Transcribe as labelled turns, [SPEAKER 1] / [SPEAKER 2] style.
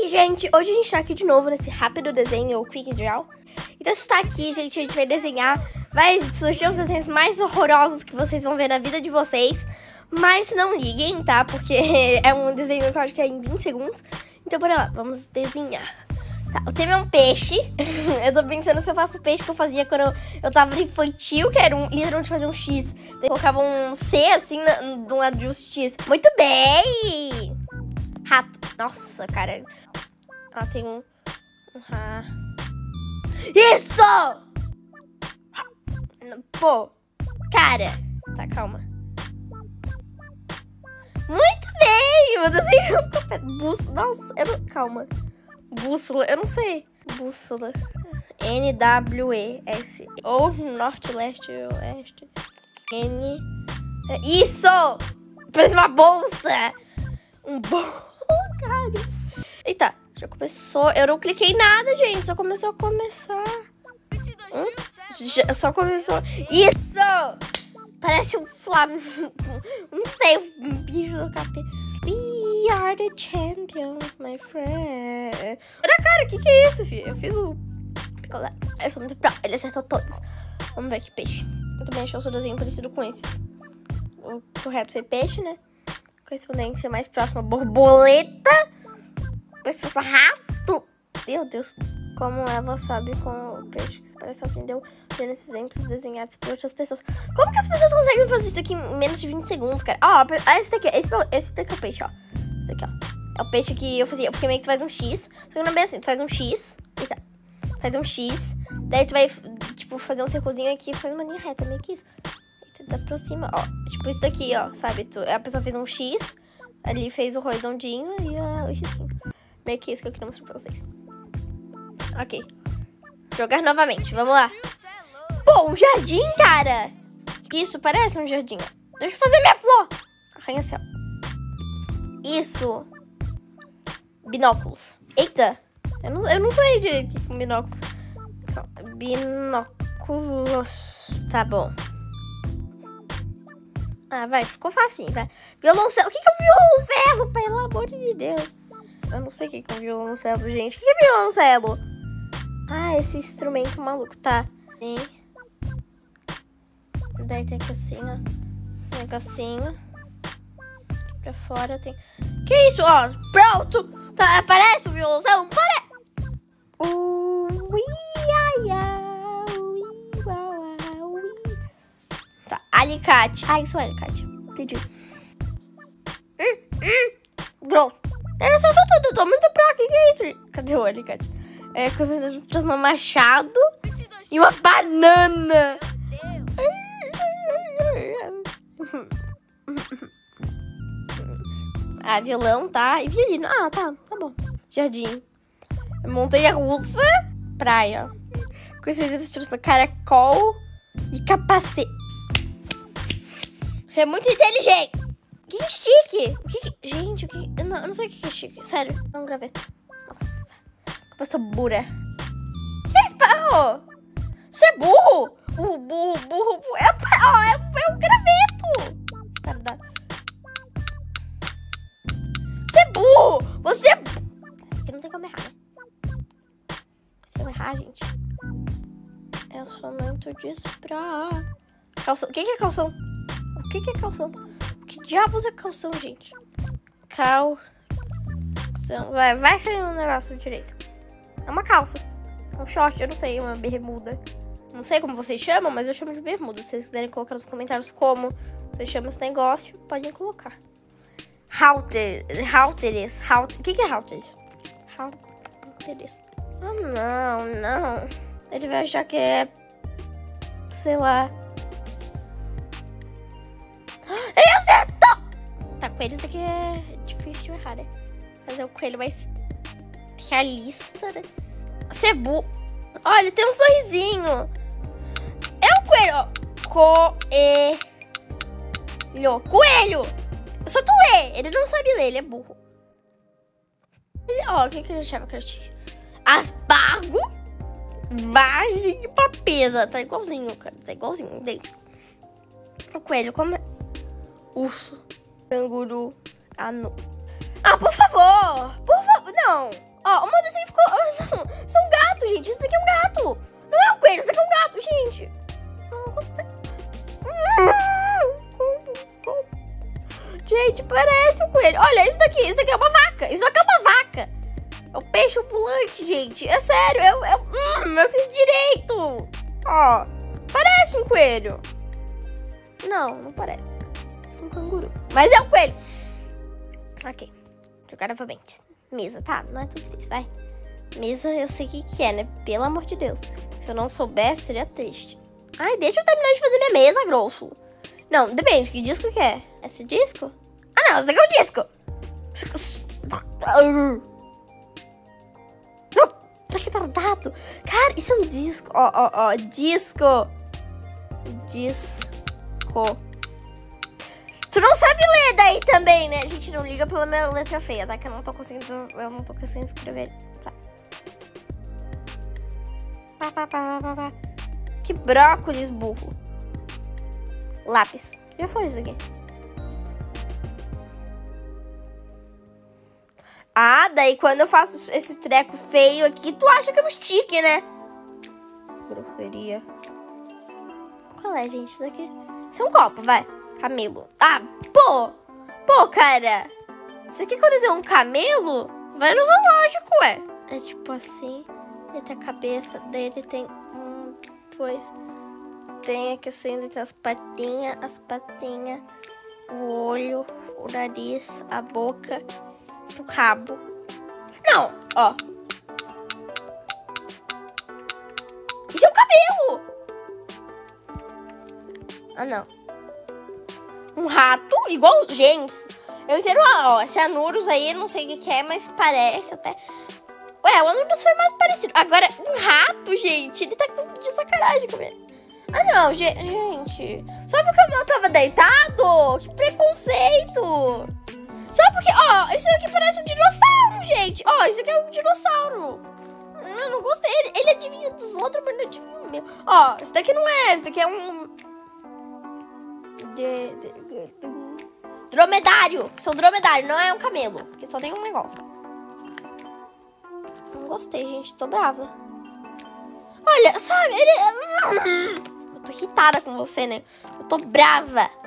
[SPEAKER 1] gente, hoje a gente tá aqui de novo nesse rápido desenho, o Quick Draw. Então se tá aqui, gente, a gente vai desenhar, vai surgir os desenhos mais horrorosos que vocês vão ver na vida de vocês. Mas não liguem, tá? Porque é um desenho que eu acho que é em 20 segundos. Então bora lá, vamos desenhar. Tá, o tema é um peixe. Eu tô pensando se eu faço o peixe que eu fazia quando eu tava no infantil, que era literalmente fazer um X. Daí colocava um C assim do lado de um X. Muito bem! Rato. Nossa, cara. Ah, tem um Isso! Pô, cara. Tá, calma. Muito bem! Meu Deus, bússola. Nossa, calma. Bússola, eu não sei. Bússola. NWES. Ou norte, leste, oeste. Isso! Parece uma bolsa! Um bolso, cara. Eita, já começou. Eu não cliquei em nada, gente. Só começou a começar. Só começou. Isso! Parece um flamengo. Não sei, um bicho do capeta. We are the champions, my friend. Olha, cara, o que é isso, filho? Eu fiz o picolé. Eu sou muito pró. Ele acertou todos. Vamos ver que peixe. Eu também achei o seu desenho parecido com esse. O correto foi peixe, né? Correspondência mais próxima, borboleta. Mais próxima, rato. Meu Deus. Como ela sabe com o peixe que se parece aprendeu vendo esses exemplos desenhados por outras pessoas. Como que as pessoas conseguem fazer isso aqui em menos de 20 segundos, cara? Ó, esse daqui é o peixe, ó. Esse daqui, ó. É o peixe que eu fazia, porque meio que tu faz um X. Só que não é bem assim, tu faz um X. Eita. Faz um X. Daí tu vai, tipo, fazer um círculozinho aqui e faz uma linha reta, meio que isso. E tu aproxima, ó. Tipo isso daqui, ó, sabe? A pessoa fez um X, ali fez o redondinho e o risquinho. Meio que isso que eu queria mostrar pra vocês. Ok. Jogar novamente. Vamos lá. Pô, um jardim, cara. Isso, parece um jardim. Deixa eu fazer minha flor. Arranha-céu. Isso. Binóculos. Eita. Eu não sei direito com binóculos. Binóculos. Tá bom. Ah, vai. Ficou facinho, vai. Violoncelo. O que é um violoncelo? Pelo amor de Deus. Eu não sei o que é um violoncelo, gente. O que é violoncelo? Ah, esse instrumento maluco, tá. E daí tem aqui assim, ó. Negocinho. Aqui pra fora tem... Que isso, ó? Pronto! Tá, parece o violoncelo? Parece! Tá, alicate. Ah, isso é alicate. Entendi. Pronto. Eu acertou tudo, tô muito pro. Que é isso? Cadê o alicate? É, coisa de um machado e uma banana. Ah, violão, tá? E violino. Ah, tá bom. Jardim. Montanha-russa. Praia. Coisas para caracol e capacete. Você é muito inteligente. O que é chique? Gente, o que... Eu não sei o que é chique. Sério, é um graveto. Nossa. Essa burra. Que é isso, parro? Você é burro? Burro. É um graveto. Cara, você é burro. Você é burro. Isso aqui não tem como errar, né? Se eu errar, gente. Eu sou muito desprá. Calção. O que é calção? O que é calção? Que diabos é calção, gente? Calção. Vai ser um negócio direito. É uma calça, um short, eu não sei, uma bermuda. Não sei como vocês chamam, mas eu chamo de bermuda. Se vocês quiserem colocar nos comentários como vocês chamam esse negócio, podem colocar. Halteres. O que é halteres? Halteres. Ah, não. Ele vai achar que é... Sei lá. Ele acertou! Tá, coelho, isso aqui é difícil de errar, né? Fazer o coelho mais... realista, né? Cebu. Olha, tem um sorrisinho. É um coelho, ó. Coelho. Eu só tu lê. Ele não sabe ler, ele é burro. Ó, o que ele chama? Aspargo. Vagem e papesa. Tá igualzinho, cara. Tá igualzinho. O coelho, como é? Urso. Canguru. Ah, por favor. Por favor. Não, não. Ó, o meu desenho ficou... Não, isso é um gato, gente. Isso daqui é um gato. Não é um coelho, isso aqui é um gato, gente. Não gostei. Gente, parece um coelho. Olha, isso daqui é uma vaca. Isso daqui é uma vaca. É um peixe ambulante, gente. É sério, eu fiz direito. Ó, parece um coelho. Não parece. Parece um canguru. Mas é um coelho. Ok. Jogar novamente. Mesa, tá? Não é tudo difícil, vai. Mesa, eu sei o que é, né? Pelo amor de Deus. Se eu não soubesse, seria triste. Ai, deixa eu terminar de fazer minha mesa, grosso. Não, depende. Que disco que é? Esse disco? Ah, não. Esse daqui é o disco. Tá retardado. Cara, isso é um disco. Ó. Disco. Tu não sabe ler daí também, né? Gente, não liga pela minha letra feia, tá? Que eu não tô conseguindo escrever. Tá. Que brócolis, burro. Lápis. Já foi isso aqui. Ah, daí quando eu faço esse treco feio aqui, tu acha que é um stick, né? Grosseria. Qual é, gente? Isso daqui? Isso é um copo, vai. Camelo. Ah, pô, cara. Isso aqui quando é um camelo, vai no zoológico, ué. É tipo assim, ele tem a cabeça dele, tem depois tem aqui assim, ele tem as patinhas, o olho, o nariz, a boca, o rabo. Não, ó. Isso é um camelo. Ah, não. Um rato, igual, gente. Eu entendo, ó, esse Anurus aí, eu não sei o que é, mas parece até. Ué, o Anurus foi mais parecido. Agora, um rato, gente, ele tá de sacanagem comigo. Ah, não, gente. Só porque o meu tava deitado? Que preconceito. Só porque, ó, isso aqui parece um dinossauro, gente. Ó, isso aqui é um dinossauro. Eu não gostei. Ele adivinha dos outros, mas não adivinha o meu. Ó, isso daqui não é, isso daqui é um... dromedário. São dromedário, não é um camelo. Porque só tem um negócio. Não gostei, gente. Tô brava. Olha, sabe, ele... Eu tô irritada com você, né? Eu tô brava.